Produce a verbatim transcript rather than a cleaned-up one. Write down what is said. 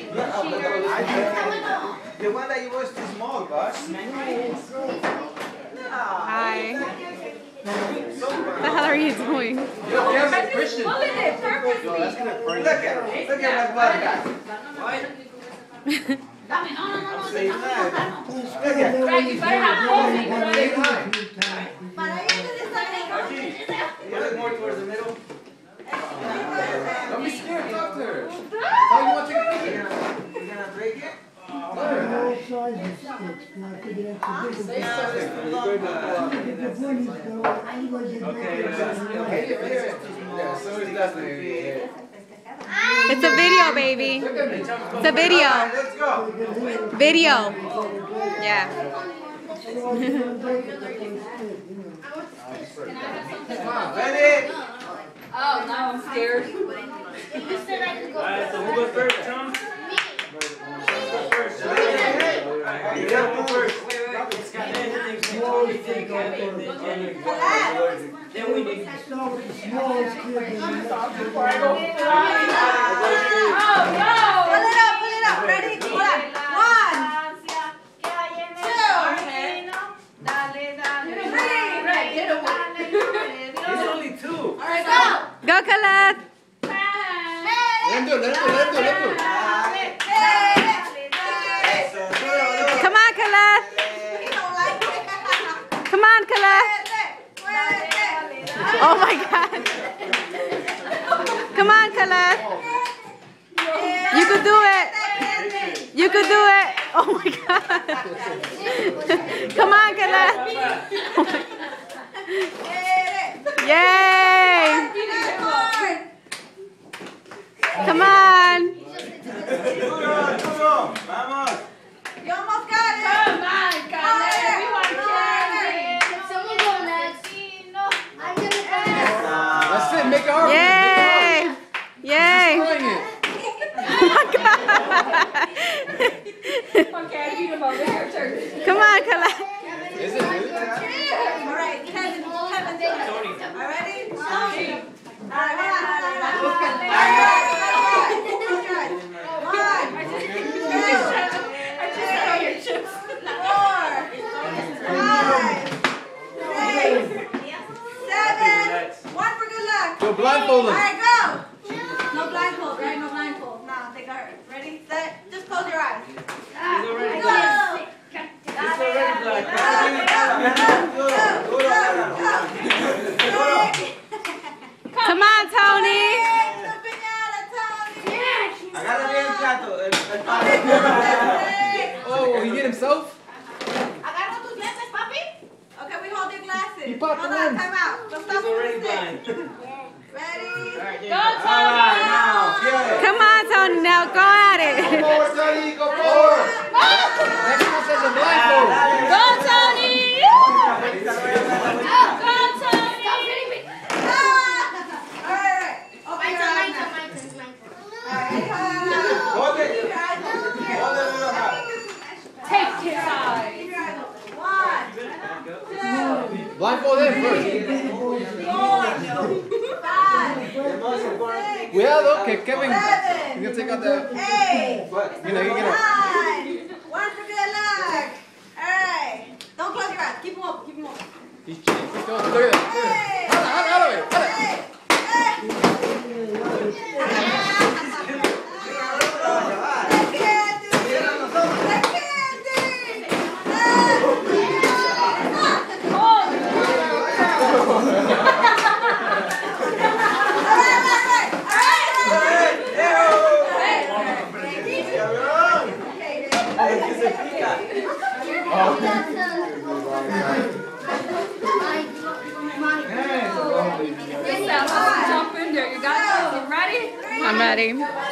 The one that you was too small, gosh. Hi. What the hell are you doing? Yo, yes, Christian. Yo, that's gonna burn. Look at, look at my butt. What? I'm saying that. Look at. You look more towards the middle. Don't be scared, talk to her. Oh, you want to take a picture? You're gonna break it? It's a video, baby. It's a video. Let's go. Video. Yeah. Ready? Oh, now I'm scared. You said I could go Alright, so who goes first, Tom? Me. First. You gotta go first. Then we need to Oh, no! Pull it up, pull it up. Ready? Hold on. One, It's only two. all right, go. Go, Khaled. Let him do it, let him do it, let him do it, let him do it. Come on, Khaled. Come on, Khaled. Oh my God. Come on, Khaled. You could do it. You could do it. Oh my God. Come on, Khaled. Yay. Come on. Vamos. You almost got it. Come on, Khaled. We want candy. Can someone go next? I'm gonna go next. That's it, make it hard. Yay. Yay. Destroying it. Oh my God. Okay, beat him over here, turn. Come on, Khaled. Is it really? All right, Kevin, Kevin, take it. All right, ready? All right, all right, all right. One, two, four, five, six, seven. One for good luck. Yo, blindfold All him. right, go. No blindfold, right? No blindfold. No, take a hurt. Ready, set, just close your eyes. He's already Go. black. He's already black. Come on, Tony. Agarra bien el plato, el, el palo. Oh, he hit himself? Agarra tus lentes, papi. Okay, we hold your glasses. He popped Hold them on, in. time out. Don't stop He's already for a sec. blind. Ready? Go, All right, now, yeah. Come on, Tony. Now go at Go it. forward, Tony, go forward. Next one says a blindfold. Go, Tony. Go, Tony. Stop hitting me. Ah! All right, all right. Open My your turn, my eyes turn, now. my turn, my turn. All right, Hold it. keep your eyes open. Hold it, little high. Take his eyes. Keep your eyes open. One, two, Blindfold him first. four, five, Cuidado, que Kevin. seven, You can take out the. eight, You know, you get it. nine. One for good luck. All right. Don't close your eyes. Keep them open. Keep them open. He's cheating. Keep going. Look at that. Hey. Hala, hala, hala, hala. Hey. Hey. Jump in there. You got it? You ready? I'm ready.